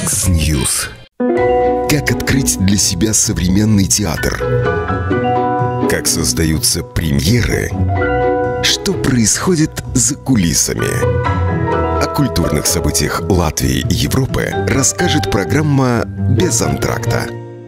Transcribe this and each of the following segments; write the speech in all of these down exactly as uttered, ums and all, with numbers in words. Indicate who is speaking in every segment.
Speaker 1: X-News. Как открыть для себя современный театр? Как создаются премьеры? Что происходит за кулисами? О культурных событиях Латвии и Европы расскажет программа «Без антракта».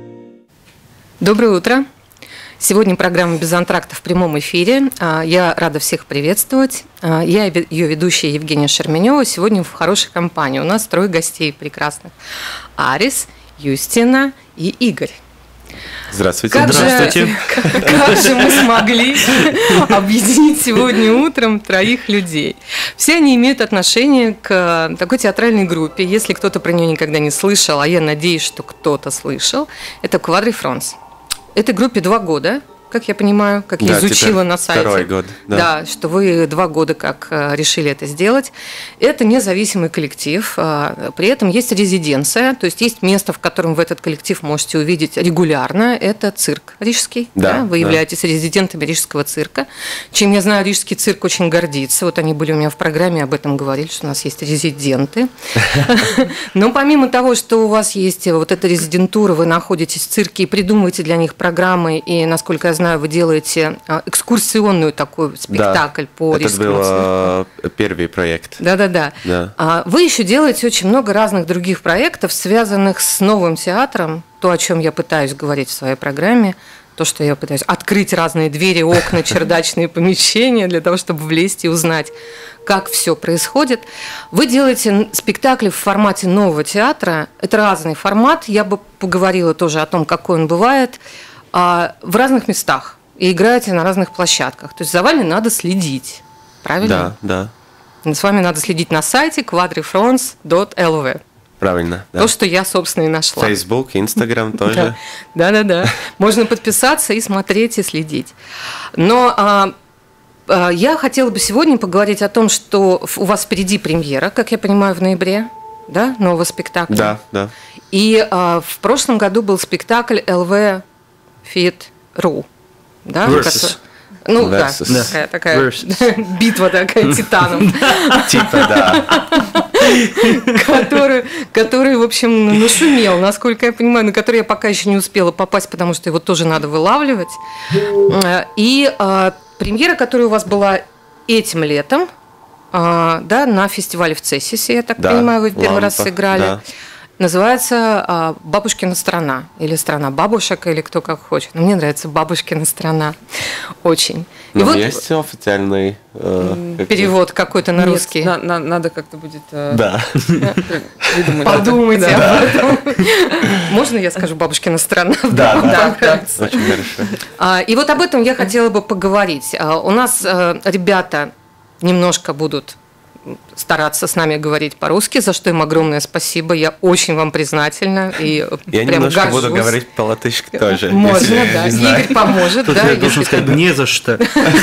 Speaker 2: Доброе утро! Сегодня программа «Без антракта» в прямом эфире. Я рада всех приветствовать. Я ее ведущая Евгения Шерменева. Сегодня в хорошей компании. У нас трое гостей прекрасных. Арис, Юстина и Игорь.
Speaker 3: Здравствуйте.
Speaker 2: Как
Speaker 3: Здравствуйте.
Speaker 2: Же, как, как же мы смогли объединить сегодня утром троих людей? Все они имеют отношение к такой театральной группе. Если кто-то про нее никогда не слышал, а я надеюсь, что кто-то слышал, это Квадри-Фронс. Этой группе два года, как я понимаю, как я да, изучила на сайте.
Speaker 3: Второй год. Да.
Speaker 2: да, что вы два года как решили это сделать. Это независимый коллектив. При этом есть резиденция, то есть есть место, в котором вы этот коллектив можете увидеть регулярно. Это цирк рижский. Да, да? Вы являетесь да. резидентами рижского цирка. Чем я знаю, рижский цирк очень гордится. Вот они были у меня в программе, об этом говорили, что у нас есть резиденты. Но помимо того, что у вас есть вот эта резидентура, вы находитесь в цирке и придумываете для них программы, и, насколько я знаю, знаю, вы делаете экскурсионную такой спектакль да, по рижскому цирку.
Speaker 3: Это был первый проект.
Speaker 2: Да-да-да. Да. Вы еще делаете очень много разных других проектов, связанных с новым театром, то, о чем я пытаюсь говорить в своей программе, то, что я пытаюсь открыть разные двери, окна, чердачные помещения для того, чтобы влезть и узнать, как все происходит. Вы делаете спектакли в формате нового театра. Это разный формат. Я бы поговорила тоже о том, какой он бывает. В разных местах и играете на разных площадках. То есть за вами надо следить, правильно?
Speaker 3: Да, да.
Speaker 2: С вами надо следить на сайте квадрифронс точка эл ви.
Speaker 3: Правильно, да.
Speaker 2: То, что я, собственно, и нашла.
Speaker 3: Facebook, Instagram тоже.
Speaker 2: Да-да-да. Можно подписаться и смотреть, и следить. Но а, а, я хотела бы сегодня поговорить о том, что у вас впереди премьера, как я понимаю, в ноябре, да, нового спектакля.
Speaker 3: Да, да.
Speaker 2: И а, в прошлом году был спектакль эл ви Фит.ру, да?
Speaker 3: Versus.
Speaker 2: Ну Versus. да, такая, такая битва такая титанов.
Speaker 3: Типа, да.
Speaker 2: который, который, в общем, нашумел, насколько я понимаю, на который я пока еще не успела попасть, потому что его тоже надо вылавливать. И а, премьера, которая у вас была этим летом, а, да, на фестивале в Цессисе, я так да, понимаю, вы в первый лампа, раз сыграли. Да. Называется «Бабушкина страна» или «Страна бабушек», или кто как хочет. Но мне нравится «Бабушкина страна» очень.
Speaker 3: И вот есть официальный
Speaker 2: э, перевод как какой-то на
Speaker 4: Нет,
Speaker 2: русский.
Speaker 4: На, на, надо как-то будет э,
Speaker 3: да.
Speaker 2: Подумайте об этом. Можно я скажу «Бабушкина страна»?
Speaker 3: Да, да, да. Очень хорошо.
Speaker 2: И вот об этом я хотела бы поговорить. У нас ребята немножко будут стараться с нами говорить по-русски, за что им огромное спасибо. Я очень вам признательна. И
Speaker 3: я
Speaker 2: прям
Speaker 3: немножко
Speaker 2: горжусь.
Speaker 3: буду говорить по-латышски тоже.
Speaker 2: Можно, да. Игорь поможет.
Speaker 5: Тут
Speaker 2: да,
Speaker 5: я должен сказать «не за что».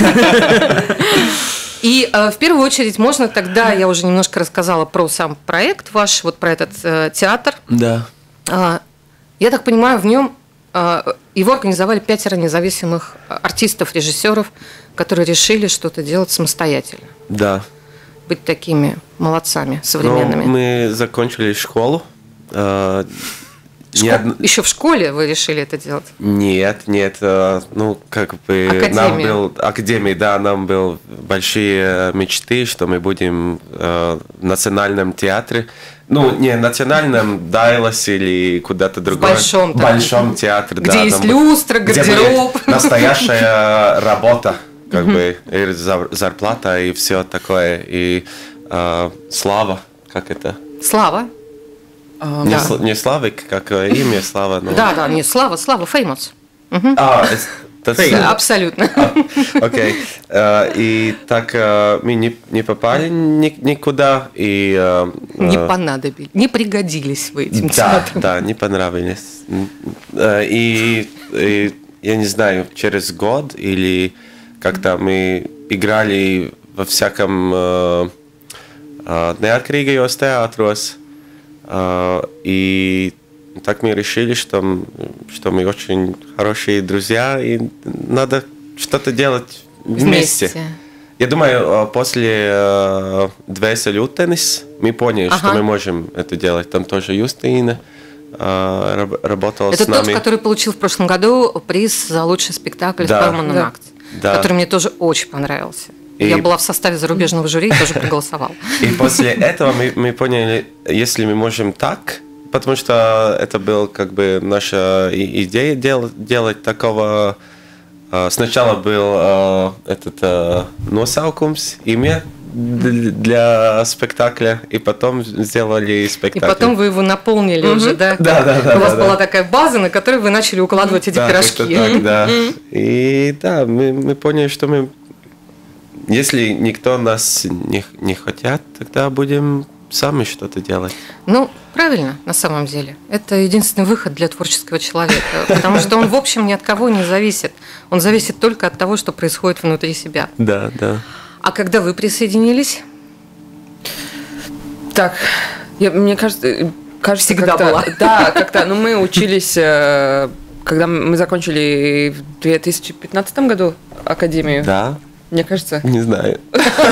Speaker 2: И э, в первую очередь можно тогда, я уже немножко рассказала про сам проект ваш, вот про этот э, театр.
Speaker 3: Да.
Speaker 2: Э, я так понимаю, в нем э, его организовали пятеро независимых артистов, режиссеров, которые решили что-то делать самостоятельно.
Speaker 3: Да.
Speaker 2: Быть такими молодцами современными.
Speaker 3: Ну, мы закончили школу. Э,
Speaker 2: Школ... од... Еще в школе вы решили это делать?
Speaker 3: Нет, нет. Э, ну, как бы
Speaker 2: Академия.
Speaker 3: нам был академия, да, нам был большие мечты, что мы будем э, в национальном театре. Ну, не национальном, Дайлас или куда-то другое.
Speaker 2: В большом,
Speaker 3: в большом театре,
Speaker 2: где
Speaker 3: да.
Speaker 2: Есть люстра, гардероб.
Speaker 3: Где настоящая работа. Как бы и зарплата, и все такое, и э, слава, как это?
Speaker 2: Слава.
Speaker 3: Uh, не, да. сл- не Славик, как имя Слава. Но...
Speaker 2: Да, да, не Слава, Слава, famous.
Speaker 3: Uh-huh. А, это...
Speaker 2: Да, абсолютно.
Speaker 3: Окей. Okay. Uh, и так uh, мы не, не попали ни, никуда. И, uh,
Speaker 2: не понадобились, не пригодились вы этим
Speaker 3: да,
Speaker 2: театром.
Speaker 3: Да, не понравились. Uh, и, и я не знаю, через год или... Как-то мы играли во всяком uh, uh, неоткрытых театрах, uh, и так мы решили, что, что мы очень хорошие друзья, и надо что-то делать вместе. вместе. Я думаю, после uh, «Dvēseli utenis», мы поняли,
Speaker 2: Ага.
Speaker 3: что мы можем это делать. Там тоже Юстина э, работала
Speaker 2: Это
Speaker 3: с нами.
Speaker 2: тот, который получил в прошлом году приз за лучший спектакль
Speaker 3: Да.
Speaker 2: в Перманент
Speaker 4: Да.
Speaker 2: Акт,
Speaker 3: Да.
Speaker 2: который мне тоже очень понравился.
Speaker 3: И-
Speaker 2: Я была в составе зарубежного жюри и тоже проголосовала.
Speaker 3: И после этого мы, мы поняли, если мы можем так, потому что это была как бы наша и- идея дел- делать такого. э, Сначала был э, этот э, носаукумс, имя д- для спектакля, и потом сделали
Speaker 2: И
Speaker 3: спектакль.
Speaker 2: потом вы его наполнили уже, да?
Speaker 3: Да, да, да,
Speaker 2: У вас
Speaker 3: да,
Speaker 2: была
Speaker 3: да.
Speaker 2: такая база, на которой вы начали укладывать эти
Speaker 3: Да,
Speaker 2: пирожки.
Speaker 3: как-то так, да. И да, мы, мы поняли, что мы, если никто нас не, не хотят, тогда будем сами что-то делать.
Speaker 2: Ну, правильно, на самом деле. Это единственный выход для творческого человека, потому что он, в общем, ни от кого не зависит. Он зависит только от того, что происходит внутри себя.
Speaker 3: Да, да.
Speaker 2: А когда вы присоединились?
Speaker 4: Так, я, мне кажется, кажется
Speaker 2: Всегда
Speaker 4: как-то-
Speaker 2: была.
Speaker 4: Да, как-то, ну мы учились, э, когда мы закончили в две тысячи пятнадцатом году академию,
Speaker 3: Да?
Speaker 4: мне кажется,
Speaker 3: Не знаю.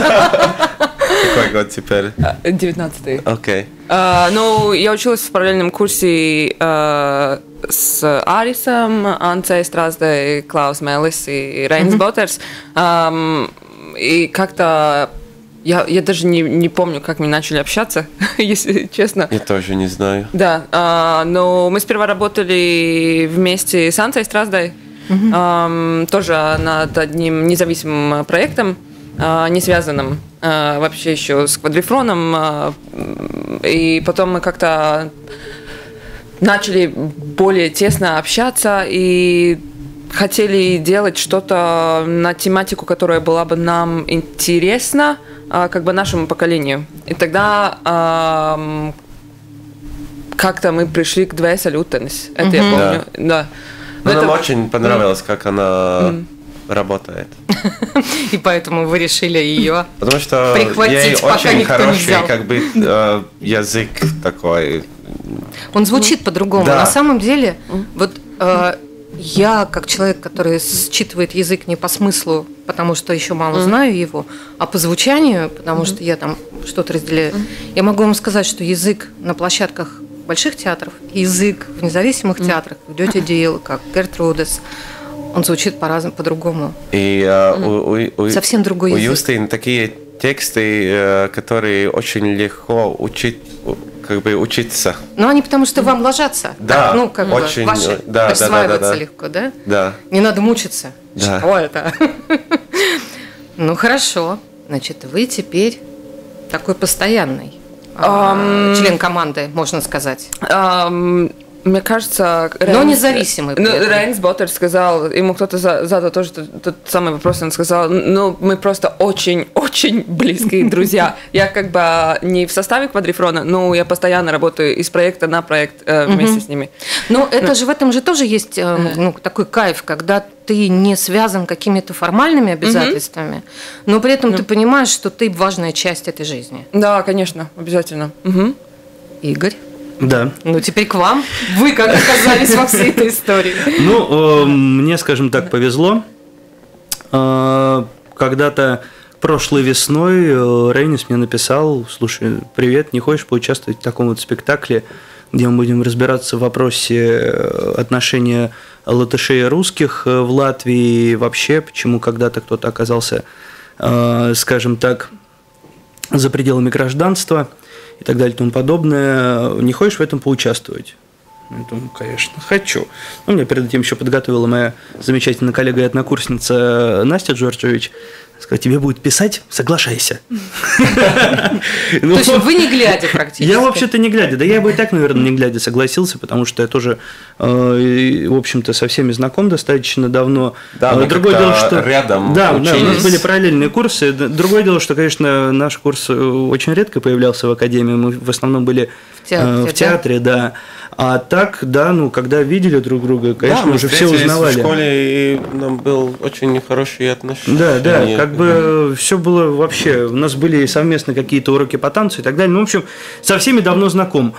Speaker 3: Какой год теперь?
Speaker 4: девятнадцатый.
Speaker 3: Окей.
Speaker 4: А, ну, я училась в параллельном курсе а, с Арисом, Анцей Страздой, Клаус Мелис и Рейнс Боттерс. Ам, и как-то я, я даже не, не помню, как мы начали общаться, если честно.
Speaker 3: Я тоже не знаю.
Speaker 4: Да, а, но мы сперва работали вместе с Анцей Страздой, ам, тоже над одним независимым проектом, а, не связанным а, вообще еще с квадрифроном. а, И потом мы как-то начали более тесно общаться и хотели делать что-то на тематику, которая была бы нам интересна, а, как бы нашему поколению. И тогда ам, как-то мы пришли к Две Салютенс. Это я помню. Да.
Speaker 3: Но
Speaker 4: Но
Speaker 3: нам
Speaker 4: это-
Speaker 3: очень понравилось, как она работает.
Speaker 2: И поэтому вы решили ее.
Speaker 3: Потому что
Speaker 2: Прихватить,
Speaker 3: ей
Speaker 2: пока
Speaker 3: очень
Speaker 2: никто не
Speaker 3: хороший
Speaker 2: взял.
Speaker 3: как бы э, язык такой.
Speaker 2: Он звучит по-другому.
Speaker 3: Да.
Speaker 2: На самом деле, вот э, я, как человек, который считывает язык не по смыслу, потому что еще мало знаю его, а по звучанию, потому что я там что-то разделяю, я могу вам сказать, что язык на площадках больших театров, язык в независимых театрах, как Дёте Дил, как Гертрудес, он звучит по-разному, по-другому.
Speaker 3: И э, у, у- у-
Speaker 2: Совсем другой
Speaker 3: у
Speaker 2: язык.
Speaker 3: Юстин такие тексты, э, которые очень легко учить, как бы учиться.
Speaker 2: Но они потому что вам ложатся.
Speaker 3: Да,
Speaker 2: Так, ну, как
Speaker 3: очень,
Speaker 2: бы ваши,
Speaker 3: да, да,
Speaker 2: присваиваются
Speaker 3: да, да, да.
Speaker 2: легко, да?
Speaker 3: Да.
Speaker 2: Не надо мучиться.
Speaker 3: Да.
Speaker 2: Что это? Ну, хорошо. Значит, вы теперь такой постоянный а,
Speaker 4: Ам.
Speaker 2: член команды, можно сказать.
Speaker 4: Ам, Мне кажется...
Speaker 2: Но независимый при
Speaker 4: Ну,
Speaker 2: этом.
Speaker 4: Рейнс Боттер сказал, ему кто-то за- задал тоже тот, тот самый вопрос, он сказал, ну, мы просто очень-очень близкие друзья. Я как бы не в составе квадрифрона, но я постоянно работаю из проекта на проект э, вместе с ними.
Speaker 2: Но это же в этом же тоже есть э, ну, такой кайф, когда ты не связан какими-то формальными обязательствами, но при этом ты понимаешь, что ты важная часть этой жизни.
Speaker 4: Да, конечно, обязательно. Мгм.
Speaker 2: Игорь,
Speaker 5: Да.
Speaker 2: ну теперь к вам. Вы как оказались во всей этой истории?
Speaker 5: Ну, э, мне, скажем так, повезло. Э, Когда-то прошлой весной э, Рейнис мне написал: слушай, привет, не хочешь поучаствовать в таком вот спектакле, где мы будем разбираться в вопросе э, отношения латышей и русских э, в Латвии и вообще, почему когда-то кто-то оказался, э, скажем так, за пределами гражданства и так далее и тому подобное. Не хочешь в этом поучаствовать? Я думаю, конечно, хочу. Ну, меня перед этим еще подготовила моя замечательная коллега и однокурсница Настя Джорджевич. Сказала: тебе будет писать, соглашайся.
Speaker 2: То есть вы не глядя практически.
Speaker 5: Я вообще-то не глядя, да я бы и так, наверное, не глядя согласился, потому что я тоже, э, и, в общем-то, со всеми знаком достаточно давно.
Speaker 3: Да, мы
Speaker 5: Другое
Speaker 3: как-то
Speaker 5: дело, что
Speaker 3: рядом
Speaker 5: да, да, у нас
Speaker 3: учились.
Speaker 5: были параллельные курсы. Другое дело, что, конечно, наш курс очень редко появлялся в академии, мы в основном были
Speaker 2: В театре,
Speaker 5: э, в театре, да. А так, да, ну, когда видели друг друга, конечно,
Speaker 3: да, мы
Speaker 5: уже все
Speaker 3: встретились
Speaker 5: узнавали.
Speaker 3: в школе, и нам был очень хорошие отношения.
Speaker 5: Да, да, как бы все было вообще. У нас были совместно какие-то уроки по танцу и так далее. Ну, в общем, со всеми давно знаком.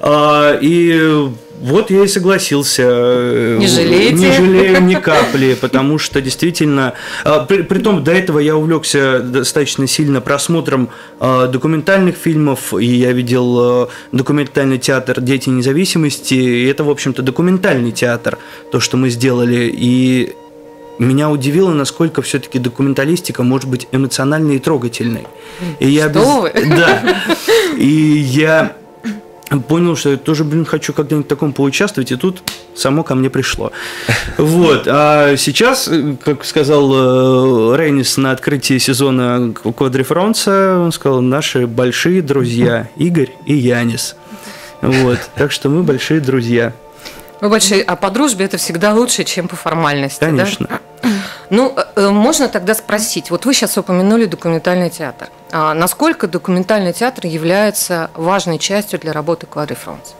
Speaker 5: И вот я и согласился.
Speaker 2: Не жалеете?
Speaker 5: Не жалею ни капли, потому что действительно... При, притом до этого я увлекся достаточно сильно просмотром документальных фильмов, и я видел документальный театр «Дети независимости», и это, в общем-то, документальный театр, то, что мы сделали, и меня удивило, насколько все-таки документалистика может быть эмоциональной и трогательной. И я
Speaker 2: что
Speaker 5: без...
Speaker 2: вы?
Speaker 5: Да. И я понял, что я тоже, блин, хочу когда-нибудь в таком поучаствовать, и тут само ко мне пришло. Вот. А сейчас, как сказал Рейнис на открытии сезона Квадрифронца, он сказал, наши большие друзья Игорь и Янис. Вот. Так что мы большие друзья.
Speaker 2: Мы большие, а по дружбе это всегда лучше, чем по формальности.
Speaker 5: Конечно.
Speaker 2: Да? Ну, можно тогда спросить, вот вы сейчас упомянули документальный театр. А насколько документальный театр является важной частью для работы Квадрифронца?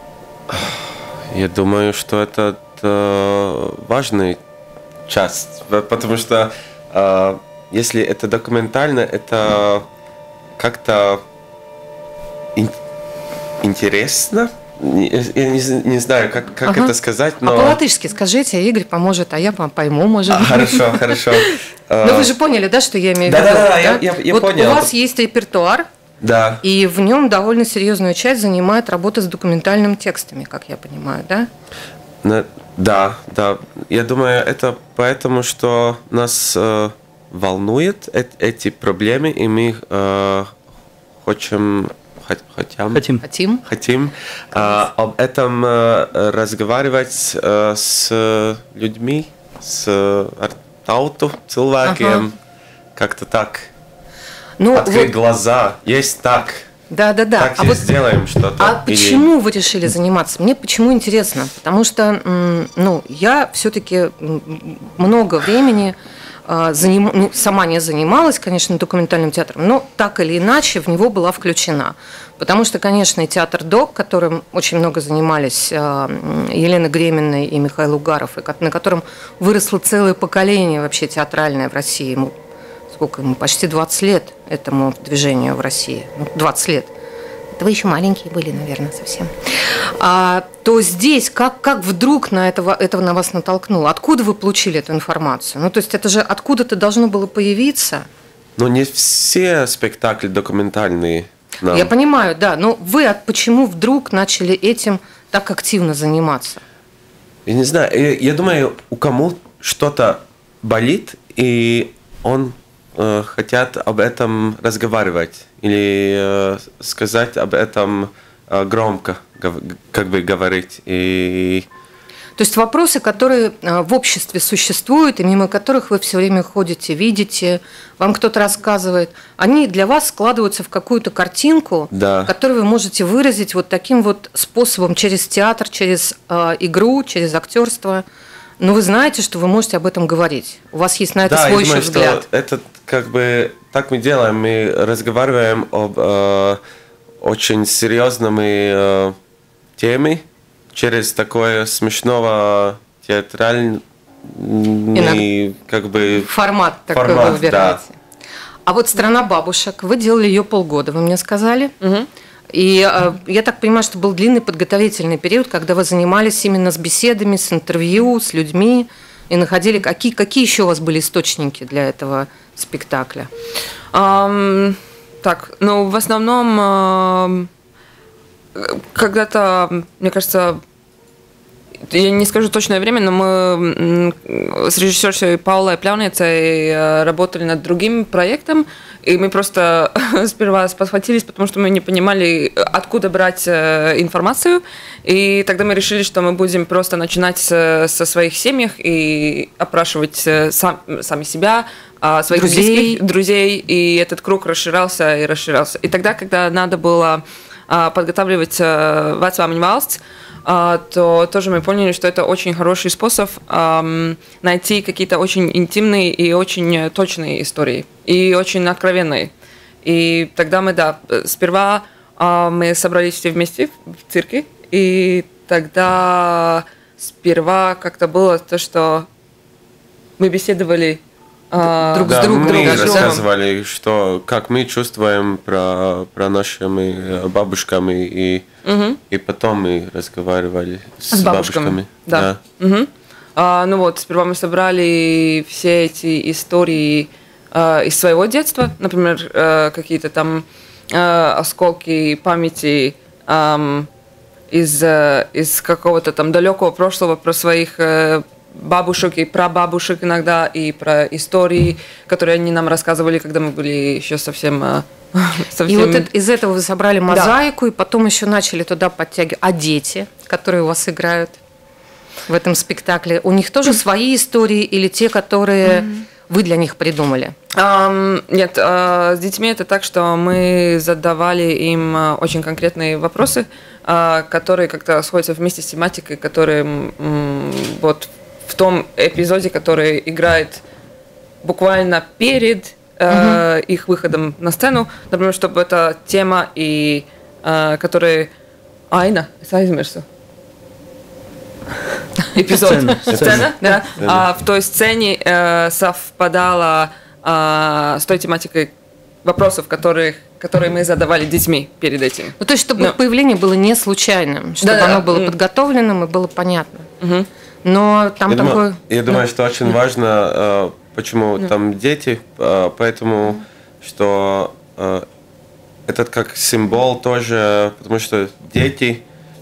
Speaker 3: Я думаю, что это, это важная часть, потому что э, если это документально, это как-то ин- интересно. Я не, не знаю, как, как ага. это сказать, но...
Speaker 2: А по-латышски скажите, Игорь поможет, а я пойму, может быть.
Speaker 3: А, хорошо, хорошо.
Speaker 2: Но вы же поняли, да, что я имею в виду?
Speaker 3: Да-да-да, я, я, я
Speaker 2: вот
Speaker 3: понял.
Speaker 2: У вас есть репертуар,
Speaker 3: да.
Speaker 2: И в нем довольно серьезную часть занимает работа с документальными текстами, как я понимаю, да?
Speaker 3: Да, да. Я думаю, это поэтому, что нас э, волнуют э- эти проблемы, и мы э, хотим... Хотим,
Speaker 5: хотим,
Speaker 2: хотим,
Speaker 3: хотим э, об этом э, разговаривать э, с людьми, с тауту, cilvēkiem, ага. как-то так.
Speaker 2: Ну,
Speaker 3: открыть
Speaker 2: вот...
Speaker 3: глаза, есть так.
Speaker 2: Да, да, да.
Speaker 3: Так
Speaker 2: а
Speaker 3: и
Speaker 2: вот...
Speaker 3: сделаем что-то.
Speaker 2: А
Speaker 3: Или...
Speaker 2: почему вы решили заниматься? Мне почему интересно? Потому что, ну, я все-таки много времени Заним... ну, сама не занималась, конечно, документальным театром, но так или иначе в него была включена. Потому что, конечно, и театр ДОК, которым очень много занимались Елена Гремина и Михаил Угаров, и на котором выросло целое поколение вообще театральное в России. Ему, сколько ему? Почти двадцать лет этому движению в России. Ну, двадцать лет. Это вы еще маленькие были, наверное, совсем. А, то здесь как, как вдруг на этого, этого на вас натолкнуло? Откуда вы получили эту информацию? Ну, то есть это же откуда-то должно было появиться?
Speaker 3: Ну, не все спектакли документальные. Нам.
Speaker 2: Я понимаю, да. Но вы от, почему вдруг начали этим так активно заниматься?
Speaker 3: Я не знаю. Я, я думаю, у кому что-то болит, и он э, хотят об этом разговаривать. Или э, сказать об этом э, громко, как бы говорить. И...
Speaker 2: То есть вопросы, которые в обществе существуют, и мимо которых вы все время ходите, видите, вам кто-то рассказывает, они для вас складываются в какую-то картинку,
Speaker 3: да.
Speaker 2: которую вы можете выразить вот таким вот способом, через театр, через э, игру, через актерство. Но вы знаете, что вы можете об этом говорить. У вас есть на это
Speaker 3: да,
Speaker 2: свой
Speaker 3: я думаю,
Speaker 2: еще взгляд.
Speaker 3: Что это как бы так мы делаем, мы разговариваем об э, очень серьезном э, теме через такое смешного театральный как бы
Speaker 2: формат такой
Speaker 3: формат,
Speaker 2: вы выбираете.
Speaker 3: Да.
Speaker 2: А вот «Страна бабушек», вы делали ее полгода, вы мне сказали.
Speaker 4: Угу.
Speaker 2: И э, я так понимаю, что был длинный подготовительный период, когда вы занимались именно с беседами, с интервью, с людьми, и находили, какие, какие еще у вас были источники для этого спектакля?
Speaker 4: Um, так, ну, в основном, uh, когда-то, мне кажется, я не скажу точное время, но мы с режиссершей Паулой Пляуницей работали над другим проектом, и мы просто сперва спохватились, потому что мы не понимали, откуда брать информацию, и тогда мы решили, что мы будем просто начинать со своих семьях и опрашивать сам, сами себя, своих
Speaker 2: друзей.
Speaker 4: близких, друзей, и этот круг расширялся и расширялся. И тогда, когда надо было подготавливать «Вецvāmiņu valsts», то тоже мы поняли, что это очень хороший способ эм, найти какие-то очень интимные и очень точные истории, и очень откровенные. И тогда мы, да, сперва э, мы собрались все вместе в цирке, и тогда сперва как-то было то, что мы беседовали
Speaker 2: друг
Speaker 3: да,
Speaker 2: с другом.
Speaker 3: мы
Speaker 2: даже,
Speaker 3: рассказывали, да? что, как мы чувствуем про, про нашими бабушками, и, угу. и потом мы разговаривали с, с бабушками. бабушками.
Speaker 4: Да. Да. Угу. А, ну вот, сперва мы собрали все эти истории а, из своего детства, например, а, какие-то там а, осколки памяти а, из, а, из какого-то там далекого прошлого про своих а, бабушек и прабабушек иногда, и про истории, которые они нам рассказывали, когда мы были еще совсем... А, совсем...
Speaker 2: И вот это, из этого вы собрали мозаику, да. И потом еще начали туда подтягивать. А дети, которые у вас играют в этом спектакле, у них тоже свои истории или те, которые mm-hmm. вы для них придумали?
Speaker 4: Um, нет, uh, с детьми это так, что мы задавали им uh, очень конкретные вопросы, uh, которые как-то сходятся вместе с тематикой, которые um, вот в том эпизоде, который играет буквально перед uh, mm-hmm. их выходом на сцену, например, чтобы эта тема и uh, которые Айна, aizmirsu. Эпизод. Сцена, сцена, сцена да. Сцена. А в той сцене э, совпадала э, с той тематикой вопросов, которые, которые мы задавали детьми перед этим.
Speaker 2: Ну, то есть, чтобы Но... появление было не случайным, чтобы да, оно да. было mm. подготовленным и было понятно.
Speaker 4: Mm-hmm.
Speaker 2: Но там
Speaker 3: я
Speaker 2: такой...
Speaker 3: Думаю, я думаю, что очень важно, э, почему mm. там дети, э, поэтому, mm. что э, этот как символ тоже, потому что дети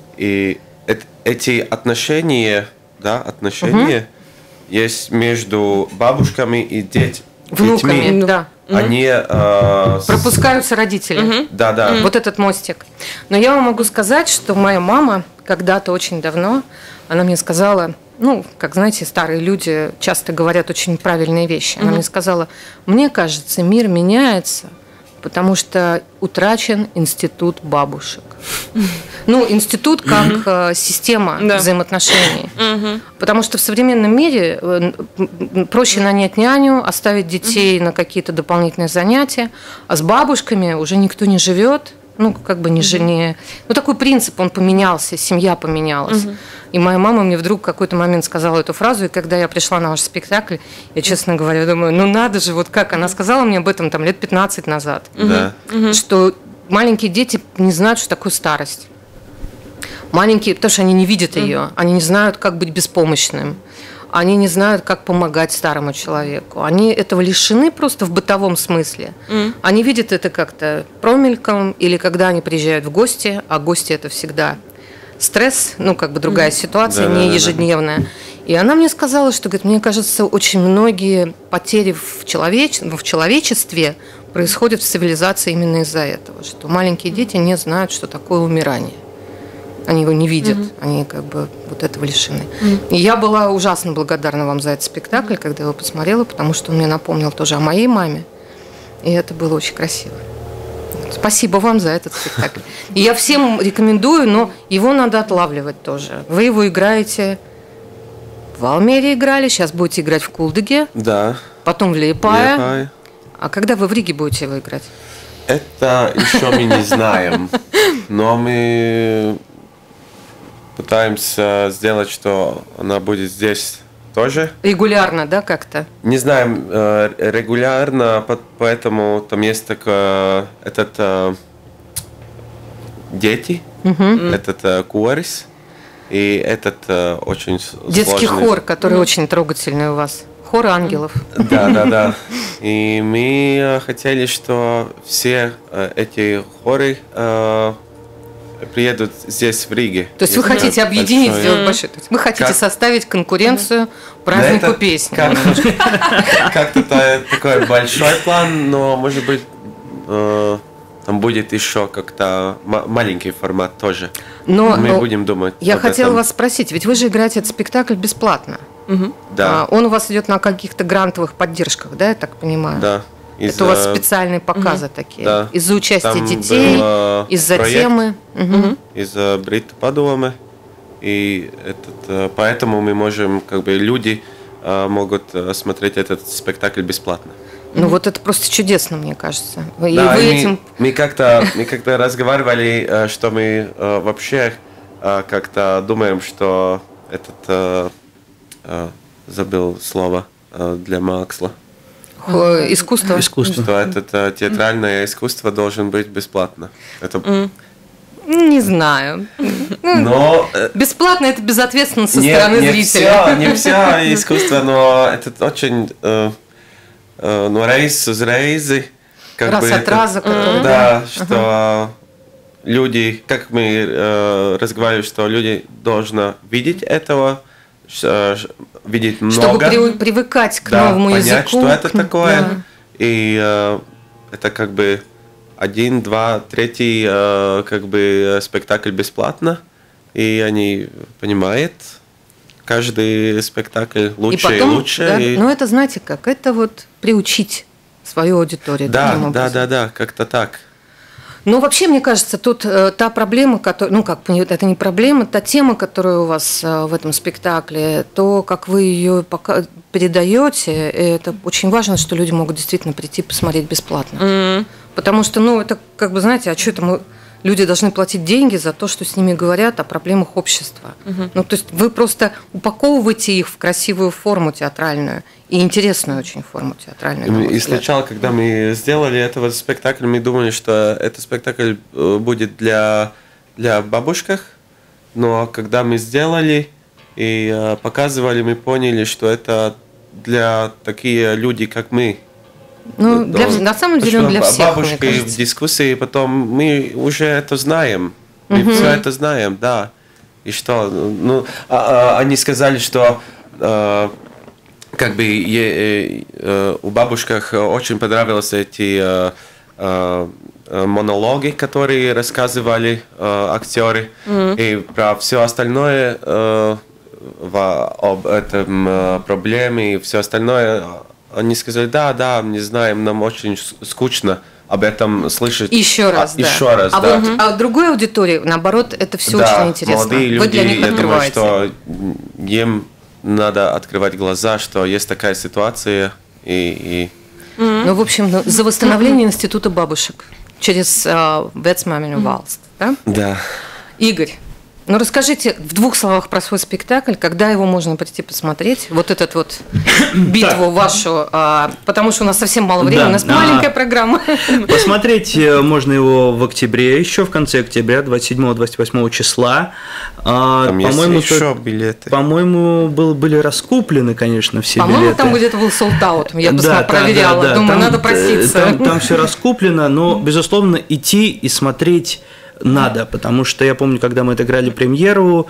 Speaker 3: и эти отношения, да, отношения угу. есть между бабушками и детьми.
Speaker 2: Внуками, да.
Speaker 3: Они э,
Speaker 2: пропускаются родители.
Speaker 3: Угу. Да, да.
Speaker 2: Вот этот мостик. Но я вам могу сказать, что моя мама когда-то очень давно, она мне сказала, ну, как знаете, старые люди часто говорят очень правильные вещи. Она угу. мне сказала, мне кажется, мир меняется, потому что утрачен институт бабушек. Ну, институт как mm-hmm. система да. взаимоотношений. Mm-hmm. Потому что в современном мире проще нанять няню, оставить детей mm-hmm. на какие-то дополнительные занятия, а с бабушками уже никто не живет. Ну, как бы не жене. Ну, такой принцип, он поменялся, семья поменялась. Угу. И моя мама мне вдруг в какой-то момент сказала эту фразу, и когда я пришла на ваш спектакль, я, честно говоря, думаю, ну надо же, вот как. Она сказала мне об этом там лет пятнадцать назад.
Speaker 3: Да.
Speaker 2: Угу. Что маленькие дети не знают, что такое старость. Маленькие, потому что они не видят угу. ее, они не знают, как быть беспомощным. Они не знают, как помогать старому человеку. Они этого лишены просто в бытовом смысле. Mm. Они видят это как-то промельком, или когда они приезжают в гости, а гости это всегда стресс, ну, как бы другая mm. ситуация, да, не да, ежедневная. Да. И она мне сказала, что, говорит, мне кажется, очень многие потери в, человеч... в человечестве происходят в цивилизации именно из-за этого, что маленькие дети не знают, что такое умирание. Они его не видят, mm-hmm. они как бы вот этого лишены. Mm-hmm. И я была ужасно благодарна вам за этот спектакль, когда я его посмотрела, потому что он мне напомнил тоже о моей маме. И это было очень красиво. Спасибо вам за этот спектакль. И я всем рекомендую, но его надо отлавливать тоже. Вы его играете в Алмере играли, сейчас будете играть в Кулдыге.
Speaker 3: Да.
Speaker 2: Потом в Лиепае.
Speaker 3: Лиепае.
Speaker 2: А когда вы в Риге будете его играть?
Speaker 3: Это еще мы не знаем. Но мы... пытаемся сделать, что она будет здесь тоже.
Speaker 2: Регулярно, да, как-то?
Speaker 3: Не знаем, регулярно, поэтому там есть такой, этот дети, угу. этот куарис, и этот очень
Speaker 2: детский
Speaker 3: сложный...
Speaker 2: хор, который mm. очень трогательный у вас. Хор ангелов.
Speaker 3: Да, да, да. И мы хотели, что все эти хоры приедут здесь, в Риге.
Speaker 2: То есть вы хотите объединить, большой... сделать большой... То есть вы хотите как... составить конкуренцию празднику да песни.
Speaker 3: Как-то такой большой план, но, может быть, э, там будет еще как-то маленький формат тоже.
Speaker 2: Но
Speaker 3: мы будем думать.
Speaker 2: Я хотела этом. вас спросить, ведь вы же играете этот спектакль бесплатно.
Speaker 3: Угу. Да.
Speaker 2: Он у вас идет на каких-то грантовых поддержках, да, я так понимаю?
Speaker 3: Да.
Speaker 2: Из, это у вас специальные показы угу. такие?
Speaker 3: Да.
Speaker 2: Из-за участия
Speaker 3: там
Speaker 2: детей, из-за темы?
Speaker 3: Угу. Из-за Брита Падуамы. И этот, поэтому мы можем, как бы, люди могут смотреть этот спектакль бесплатно.
Speaker 2: Ну, mm-hmm. вот это просто чудесно, мне кажется. И
Speaker 3: да,
Speaker 2: вы
Speaker 3: и
Speaker 2: этим...
Speaker 3: мы, мы, как-то, мы как-то разговаривали, что мы вообще как-то думаем, что этот... Забыл слово для Максла.
Speaker 2: Хо- Искусство.
Speaker 5: Искусство.
Speaker 3: Что это э, театральное искусство должен быть бесплатно. Это...
Speaker 4: М.
Speaker 2: Не знаю.
Speaker 3: Но э,
Speaker 2: Бесплатно это безответственно со
Speaker 3: не,
Speaker 2: стороны
Speaker 3: не
Speaker 2: зрителя.
Speaker 3: Все, не все искусство, но это очень... Э, э, ну, рейс из рейзы. Как
Speaker 2: Раз
Speaker 3: бы
Speaker 2: от
Speaker 3: это-
Speaker 2: раза, который-
Speaker 3: Да, что люди, как мы э, разговаривали, что люди должны видеть этого, ш- ш- видеть
Speaker 2: Чтобы
Speaker 3: много.
Speaker 2: при- привыкать к
Speaker 3: Да,
Speaker 2: новому
Speaker 3: понять,
Speaker 2: языку.
Speaker 3: что это
Speaker 2: к-
Speaker 3: такое.
Speaker 2: да.
Speaker 3: И э, это как бы один, два, третий э, как бы спектакль бесплатно. И они понимают каждый спектакль лучше и,
Speaker 2: потом,
Speaker 3: лучше.
Speaker 2: да,
Speaker 3: и-
Speaker 2: ну это знаете как, это вот приучить свою аудиторию.
Speaker 3: Да,
Speaker 2: таким
Speaker 3: да,
Speaker 2: образом.
Speaker 3: да, да, как-то так.
Speaker 2: Ну, вообще, мне кажется, тут э, та проблема, которая, ну, как это не проблема, та тема, которая у вас э, в этом спектакле, то, как вы ее пока передаете, это очень важно, что люди могут действительно прийти посмотреть бесплатно.
Speaker 4: М.
Speaker 2: Потому что, ну, это как бы, знаете, а что это мы... Люди должны платить деньги за то, что с ними говорят о проблемах общества. Ну, то есть вы просто упаковываете их в красивую форму театральную и интересную очень форму театральную.
Speaker 3: И,
Speaker 2: на
Speaker 3: мы-
Speaker 2: мой
Speaker 3: и
Speaker 2: взгляд.
Speaker 3: сначала, когда мы сделали этот спектакль, мы думали, что этот спектакль э, будет для, для бабушек, но когда мы сделали и э, показывали, мы поняли, что это для такие люди, как мы.
Speaker 2: Ну, для-
Speaker 3: Да.
Speaker 2: на самом деле,
Speaker 3: Потому
Speaker 2: он для
Speaker 3: что
Speaker 2: всех, мне
Speaker 3: бабушки в
Speaker 2: кажется.
Speaker 3: дискуссии, потом мы уже это знаем. Мы все это знаем, да. И что? Ну, а- а- они сказали, что э, как бы е- э, э, у бабушек очень понравились эти э, э, э, монологи, которые рассказывали э, актеры, и про все остальное э, в- об этом э, проблеме и все остальное. Они сказали, да, да, не знаем, нам очень с- скучно об этом слышать.
Speaker 2: Еще раз,
Speaker 3: А,
Speaker 2: да.
Speaker 3: Еще раз,
Speaker 2: а
Speaker 3: да.
Speaker 2: вот а другой аудитории, наоборот, это все
Speaker 3: Да,
Speaker 2: очень интересно.
Speaker 3: молодые
Speaker 2: Вы
Speaker 3: люди,
Speaker 2: для них
Speaker 3: я думаю,
Speaker 2: открываете.
Speaker 3: что им надо открывать глаза, что есть такая ситуация, и, и
Speaker 2: Ну, в общем, ну, за восстановление института бабушек через uh, Вецмамину Валст. Да?
Speaker 3: да.
Speaker 2: Игорь, ну расскажите в двух словах про свой спектакль, когда его можно прийти посмотреть, вот этот вот битву вашу, а, потому что у нас совсем мало времени,
Speaker 5: Да,
Speaker 2: у нас
Speaker 5: а.
Speaker 2: маленькая программа.
Speaker 5: Посмотреть э, можно его в октябре, еще в конце октября, двадцать седьмого - двадцать восьмого числа. А,
Speaker 3: Там есть
Speaker 5: по-моему,
Speaker 3: еще
Speaker 5: то-
Speaker 3: билеты.
Speaker 5: По-моему, был, были раскуплены, конечно, все
Speaker 2: По-моему,
Speaker 5: билеты.
Speaker 2: там где-то был солд-аут, я
Speaker 5: Да,
Speaker 2: посмотрела,
Speaker 5: да,
Speaker 2: проверяла,
Speaker 5: да, да.
Speaker 2: думаю,
Speaker 5: Там,
Speaker 2: надо
Speaker 5: э,
Speaker 2: проситься.
Speaker 5: Там, все раскуплено, но, безусловно, идти и смотреть надо, потому что я помню, когда мы отыграли премьеру,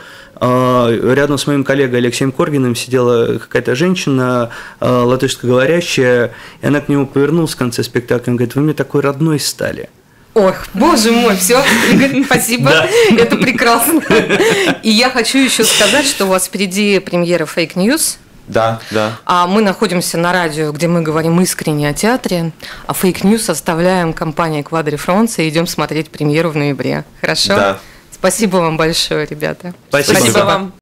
Speaker 5: э, рядом с моим коллегой Алексеем Коргиным сидела какая-то женщина э, латышскоговорящая, и она к нему повернулась в конце спектакля и говорит, вы мне такой родной стали.
Speaker 2: Ох, боже мой, все, Игорь, спасибо,
Speaker 5: Да.
Speaker 2: это прекрасно. И я хочу еще сказать, что у вас впереди премьера Fake News.
Speaker 3: Да, да.
Speaker 2: А мы находимся на радио, где мы говорим искренне о театре, а Fake News оставляем компании Квадри-Фронца и идем смотреть премьеру в ноябре. Хорошо?
Speaker 3: Да.
Speaker 2: Спасибо вам большое, ребята.
Speaker 5: Спасибо.
Speaker 4: Спасибо вам.